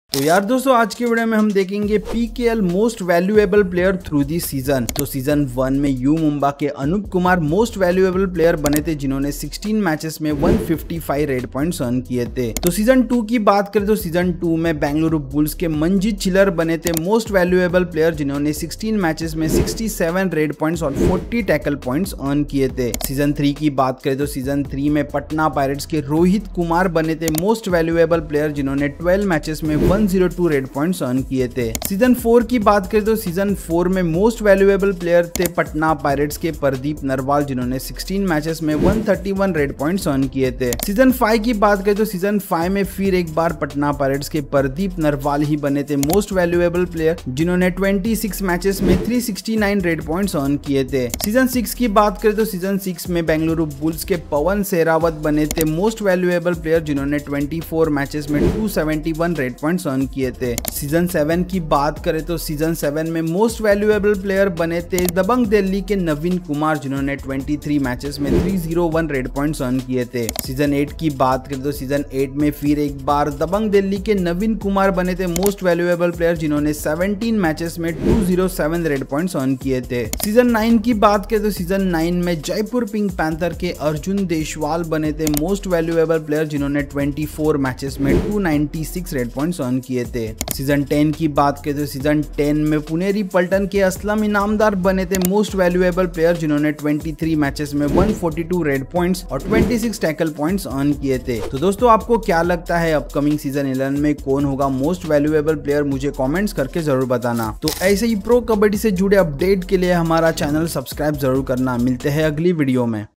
तो यार दोस्तों, आज के वीडियो में हम देखेंगे PKL most valuable player through the season. तो सीजन 1 में यू मुंबा के Anup Kumar most valuable player बने थे, जिन्होंने 16 मैचेस में 155 रेड पॉइंट्स अर्न किए थे। तो सीजन 2 की बात करें तो सीजन 2 में बेंगलुरु बुल्स के मंजीत चिल्लर बने थे मोस्ट वैल्यूएबल प्लेयर, जिन्होंने 16 मैचेस में 67 रेड पॉइंट्स और 40 टैकल पॉइंट्स अर्न किए थे। सीजन 3 की बात करें तो सीजन 3 में पटना पायरेट्स के रोहित कुमार बने थे मोस्ट वैल्यूएबल प्लेयर, जिन्होंने 12 मैचेस में 102 रेड पॉइंट्स अर्न किए थे। सीजन 4 की बात करें तो सीजन 4 में मोस्ट वैल्यूएबल प्लेयर थे पटना पायरेट्स के प्रदीप नरवाल, जिन्होंने 16 मैचेस में 131 रेड पॉइंट्स अर्न किए थे। सीजन 5 की बात करें तो सीजन 5 में फिर एक बार पटना पायरेट्स के प्रदीप नरवाल ही बने थे मोस्ट वैल्यूएबल प्लेयर, जिन्होंने 26 मैचेस में 369 रेड पॉइंट्स अर्न किए थे। सीजन 6 की बात करें तो सीजन 6 में बेंगलुरु बुल्स के पवन सहरावत बने थे मोस्ट वैल्यूएबल प्लेयर, जिन्होंने 24 मैचेस में 271 रेड पॉइंट्स अर्न किए थे। सीजन 7 की बात करें तो सीजन 7 में मोस्ट वैल्यूएबल प्लेयर बने थे दबंग दिल्ली के नवीन कुमार, जिन्होंने 23 मैचेस में 301 रेड पॉइंट्स अर्न किए थे। सीजन 8 की बात करें तो सीजन 8 में फिर एक बार दबंग दिल्ली के नवीन कुमार बने थे मोस्ट वैल्यूएबल प्लेयर, जिन्होंने 17 मैचेस में 207 रेड पॉइंट्स अर्न किए थे। सीजन 9 की बात करें तो सीजन 9 में जयपुर पिंक पैंथर के अर्जुन देशवाल बने थे मोस्ट वैल्यूएबल प्लेयर, जिन्होंने 24 मैचेस में 296 रेड पॉइंट्स अर्न किए थे। सीजन 10 की बात करें तो सीजन 10 में पुनेरी पल्टन के असलम इनामदार बने थे मोस्ट वैल्यूएबल प्लेयर, जिन्होंने 23 मैचेस में 142 रेड पॉइंट्स और 26 टैकल पॉइंट्स अर्न किए थे। तो दोस्तों, आपको क्या लगता है अपकमिंग सीजन 11 में कौन होगा मोस्ट वैल्यूएबल प्लेयर? मुझे कमेंट्स करके जरूर बताना। तो ऐसे ही प्रो कबड्डी से जुड़े अपडेट के लिए हमारा चैनल सब्सक्राइब जरूर करना। मिलते हैं अगली वीडियो में।